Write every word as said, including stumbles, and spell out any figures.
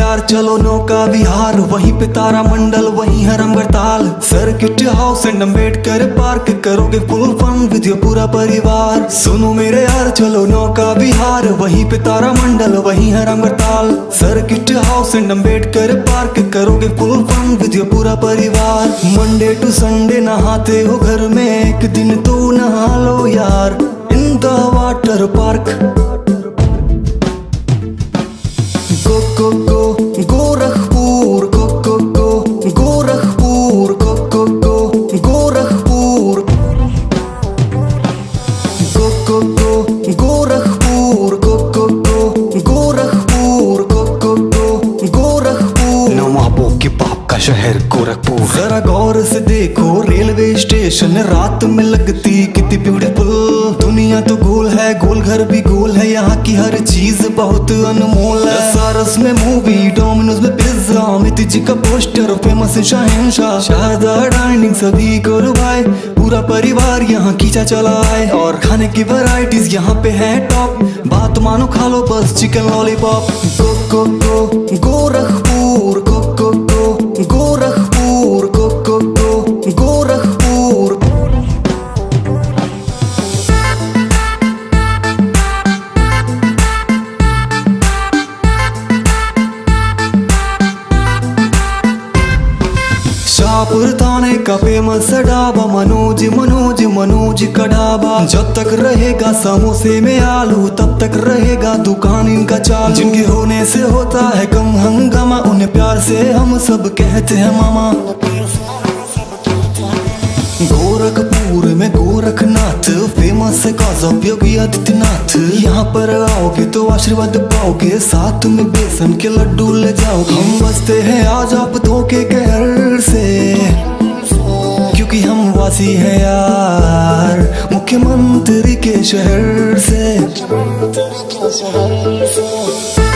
यार चलो नौका विहार, वहीं पे तारा मंडल वहीं है Ramgarhtal. Circuit house and Ambedkar park, करोगे फुल फन विद योर पूरा परिवार। सुनो मेरे यार चलो नौका विहार, वहीं पे तारा मंडल वहीं है Ramgarhtal. Circuit house and Ambedkar park, करोगे फुल फन विद योर पूरा परिवार। मंडे टू संडे नहाते हो घर में, एक दिन तो नहा लो यार in the water park. Go go go Gorakhpur, go go go Gorakhpur, go go go Gorakhpur, go go go Gorakhpur, go go go Gorakhpur, go go go Gorakhpur. नवाबों के बाप का शहर गोरखपुर। जरा गौर से देखो रेलवे स्टेशन रात में लगती कितनी ब्यूटीफुल। दुनिया तो गोल है, गोल घर भी गोल है, यहाँ की हर चीज बहुत अनमोल है। सारस में मूवी, डोमिनोज में पिज्जा, अमित जी का पोस्टर, फेमस शहंशाह, शारदा डाइनिंग सभी को रुभाए। पूरा परिवार यहाँ खींचा चला है और खाने की वैरायटीज यहाँ पे है टॉप। बात मानो खा लो बस chicken lollipop. Go go go Gorakhpur, go go go Gorakhpur, go go go Gorakhpur. Shahpur थाने का फेमस ढाबा, मनोज मनोज मनोज का ढाबा। जब तक रहेगा समोसे में आलू, तब तक रहेगा दुकान इनका चालू। जिनके होने से होता है कम हंगामा, उन्हें प्यार से हम सब कहते हैं मामा। गोरखपुर में गोरखनाथ, फेमस है कॉज ऑफ योगी आदित्यनाथ। यहाँ पर आओगे तो आशीर्वाद पाओगे, साथ में बेसन के लड्डू ले जाओगे। हम बसते हैं आज आप धोखे के घर से, क्योंकि हम वासी हैं यार मुख्यमंत्री के शहर से।